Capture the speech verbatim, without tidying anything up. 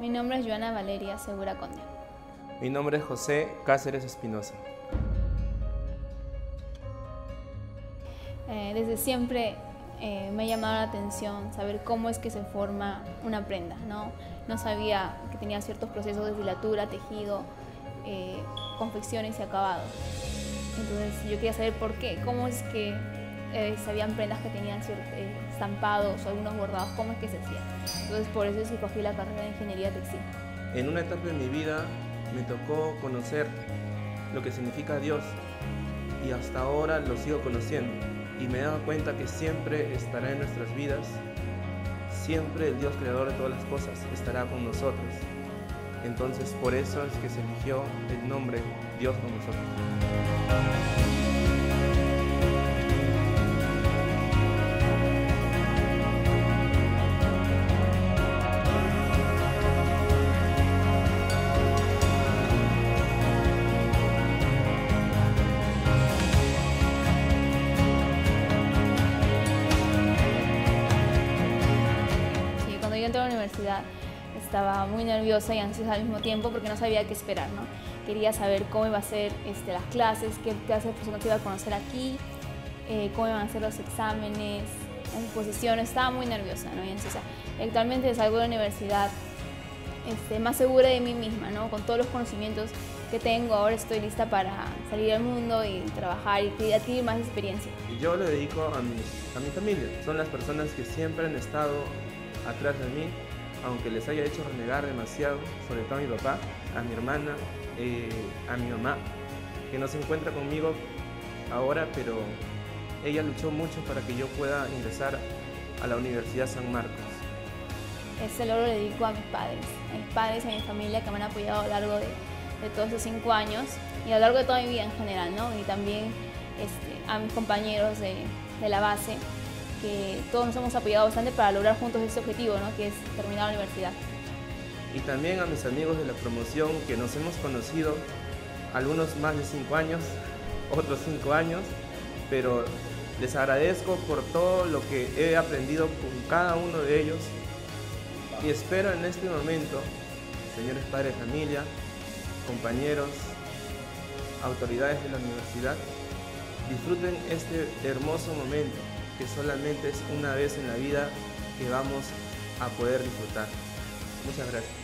Mi nombre es Joana Valeria Segura Conde. Mi nombre es José Cáceres Espinosa. Eh, desde siempre eh, me ha llamado la atención saber cómo es que se forma una prenda, ¿no? No sabía que tenía ciertos procesos de filatura, tejido, eh, confecciones y acabados. Entonces yo quería saber por qué, cómo es que eh, sabían prendas que tenían ciertos eh, estampados o algunos bordados, cómo es que se hacían. Entonces por eso es que escogí la carrera de Ingeniería Textil. En una etapa de mi vida me tocó conocer lo que significa Dios y hasta ahora lo sigo conociendo y me he dado cuenta que siempre estará en nuestras vidas, siempre el Dios creador de todas las cosas estará con nosotros. Entonces por eso es que se eligió el nombre Dios con nosotros. Cuando yo entré a la universidad estaba muy nerviosa y ansiosa al mismo tiempo porque no sabía qué esperar, ¿no? Quería saber cómo iba a ser este, las clases, qué clases de personas iba a conocer aquí, eh, cómo iban a ser los exámenes, las exposiciones. Estaba muy nerviosa, ¿no? Y ansiosa. Actualmente salgo de la universidad este, más segura de mí misma, ¿no? Con todos los conocimientos que tengo, ahora estoy lista para salir al mundo y trabajar y adquirir más experiencia. Y yo lo dedico a mi, a mi familia. Son las personas que siempre han estado atrás de mí, aunque les haya hecho renegar demasiado, sobre todo a mi papá, a mi hermana, eh, a mi mamá, que no se encuentra conmigo ahora, pero ella luchó mucho para que yo pueda ingresar a la Universidad San Marcos. Este logro lo dedico a mis padres, a mis padres y a mi familia que me han apoyado a lo largo de, de todos estos cinco años y a lo largo de toda mi vida en general, ¿no? Y también este, a mis compañeros de, de la base, que todos nos hemos apoyado bastante para lograr juntos este objetivo, ¿no? Que es terminar la universidad. Y también a mis amigos de la promoción que nos hemos conocido, algunos más de cinco años, otros cinco años, pero les agradezco por todo lo que he aprendido con cada uno de ellos y espero en este momento, señores padres de familia, compañeros, autoridades de la universidad, disfruten este hermoso momento que solamente es una vez en la vida que vamos a poder disfrutar. Muchas gracias.